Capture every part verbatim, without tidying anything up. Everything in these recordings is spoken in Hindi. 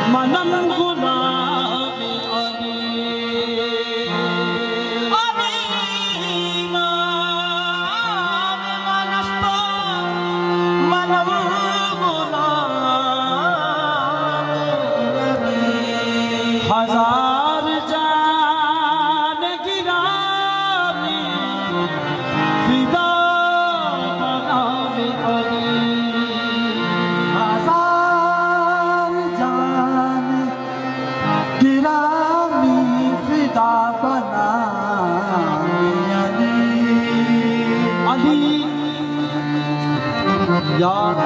मनम गुलाम अली हजार जान गिरामी फिदा बनावे अली हजार जान गिरामी फिदा बनावे अली अली यार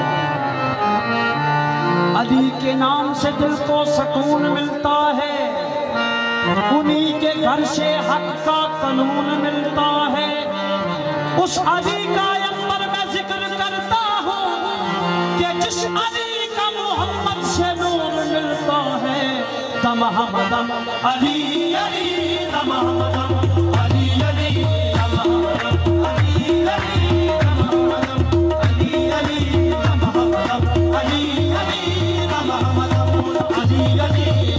अली के नाम से दिल को सुकून मिलता है, उन्हीं के घर से हक का कानून मिलता है। उस अली का अंबर में जिक्र करता हूँ कि जिस अली का मोहम्मद से नूर मिलता है। दम हमदम अली अली दम हमदम अली अली दम हमदम अली अली दम हमदम अली अली दम हमदम अली अली दम हमदम अली अली